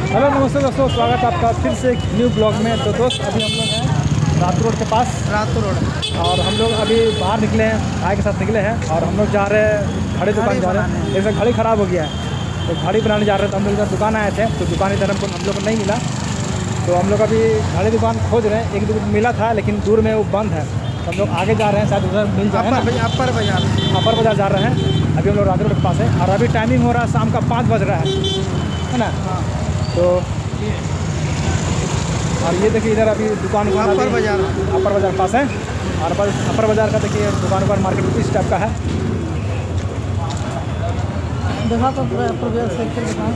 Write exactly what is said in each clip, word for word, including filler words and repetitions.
Hello नमस्ते दोस्तों, स्वागत है आपका फिर से एक न्यू ब्लॉग में। तो दोस्त अभी हम लोग हैं रातू रोड के पास, रातू रोड, और हम लोग अभी बाहर निकले हैं, भाई के साथ निकले हैं और हम लोग जा रहे हैं घड़ी दुकान जा रहे हैं। जैसे घड़ी ख़राब हो गया है तो घड़ी बनाने जा रहे हैं। तो हम लोग इधर दुकान आए थे तो दुकान इधर हमको हम लोग को नहीं मिला, तो हम लोग अभी घड़ी दुकान खोज रहे हैं। एक दो मिला था लेकिन दूर में वो बंद है, तो हम लोग आगे जा रहे हैं, शायद उधर मिल जाए। अपर बाजार अपर बाजार जा रहे हैं। अभी हम लोग रातू रोड के पास है और अभी टाइमिंग हो रहा है शाम का पाँच बज रहा है, है ना। तो और ये देखिए इधर अभी दुकान अपर बाजार अपर बाजार पास है। और अपर बाजार का देखिए दुकान पर मार्केट इस टाइप का है। देखा तो पूरा अपर बाजार सेक्टर दुकान।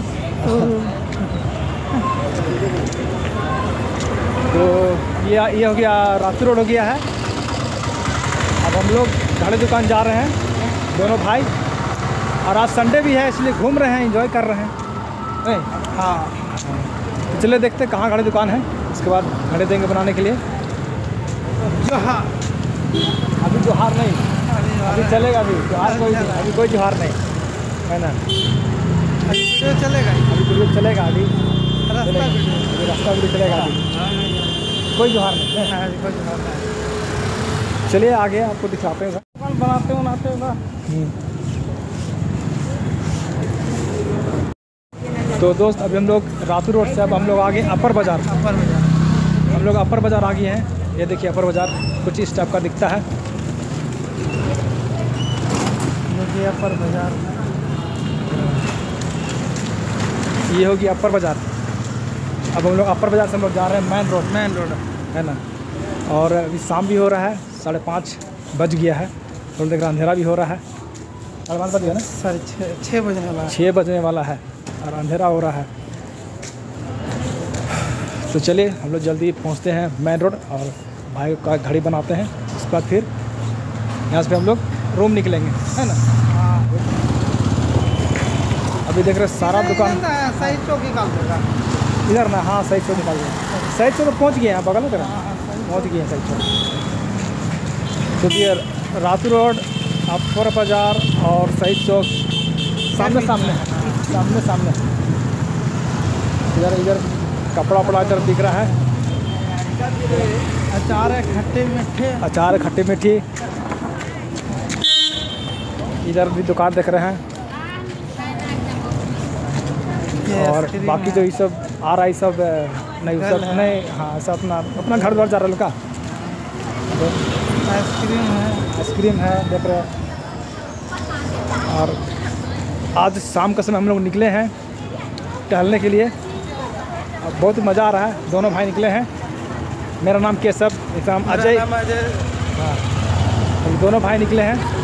तो ये ये हो गया रातू रोड हो गया है। अब हम लोग घड़ी दुकान जा रहे हैं दोनों भाई, और आज संडे भी है इसलिए घूम रहे हैं, एंजॉय कर रहे हैं। नहीं हाँ, तो चलिए देखते कहाँ घड़ी दुकान है, उसके बाद घड़ी देंगे बनाने के लिए। जोहार अभी जोहार नहीं, अभी चलेगा। अभी जोहार कोई नहीं, अभी कोई जोहार नहीं, है ना। वीडियो चलेगा, अभी वीडियो चलेगा, अभी रास्ता चलेगा, वीडियो अभी रास्ता वीडियो चलेगा। अभी कोई जोहार नहीं है। हाँ, कोई जोहार नहीं। चलिए आगे आपको दिखाते हैं। दुकान बनाते बनाते हुआ तो दोस्त अभी हम लोग रातू रोड से अब हम लोग आगे अपर बाज़ार अपर बाजार हम लोग अपर बाज़ार आ गए हैं। ये देखिए अपर बाज़ार कुछ इस टाइप का दिखता है। देखिए अपर बाजार, ये होगी अपर बाज़ार। अब हम लोग अपर बाज़ार से हम लोग जा रहे हैं मेन रोड, मेन रोड है ना। और अभी शाम भी हो रहा है, साढ़े पाँच बज गया है, तो देख रहे अंधेरा भी हो रहा है। साढ़े पाँच बज गया ना, साढ़े छः छः बजने वाला है। छः बजने वाला है और अंधेरा हो रहा है। तो चलिए हम लोग जल्दी पहुंचते हैं मेन रोड और भाई का घड़ी बनाते हैं। उसके बाद फिर यहाँ से हम लोग रूम निकलेंगे, है ना। हाँ, अभी देख रहे सारा दुकान सही चौक निकाल देगा इधर ना। हाँ सही चौक निकाल गया, सही चौक तो पहुँच गए हैं, बगल में तरह पहुँच गए हैं सही चौक। तो ये रातू रोड, अपर बाज़ार और सही चौक सामने सामने है, सामने सामने। इधर इधर कपड़ा वपड़ा इधर दिख रहा है। अचार है, खट्टे मीठे अचार खट्टी मीठी। इधर भी दुकान देख रहे हैं। और बाकी जो ये सब आ रहा है सब नहीं, सब नहीं। हाँ सब अपना अपना घर द्वार जा रहा है का। आइसक्रीम है, आइसक्रीम है देख रहे हैं। और आज शाम का समय हम लोग निकले हैं टहलने के लिए, और बहुत मज़ा आ रहा है। दोनों भाई निकले हैं। मेरा नाम केशव, इसका नाम अजय। हाँ, हम दोनों भाई निकले हैं।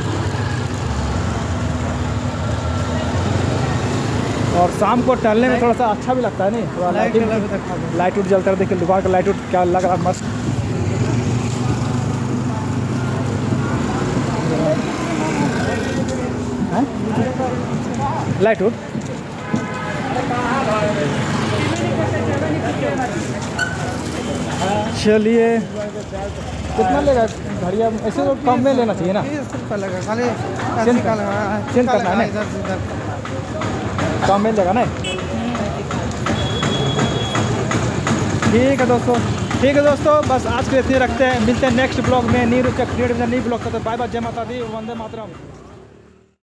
और शाम को टहलने में थोड़ा सा अच्छा भी लगता है, नहीं थोड़ा लाइट लाइट लाइट उठ जलता है। देखिए दुकान का लाइट उठ क्या लग रहा है, मस्त। लाइट उठ चलिए कितना लेगा घड़िया? ऐसे तो कम में लेना चाहिए ना। खाली चेंज करना है ना, कम में लेगा ना। ठीक है दोस्तों, ठीक है दोस्तों, बस आज के लिए इतने रखते हैं। मिलते हैं नेक्स्ट ब्लॉग में, न्यू न्यू ब्लॉग का। तो बाय बाय, जय माता दी, वंदे मातरम।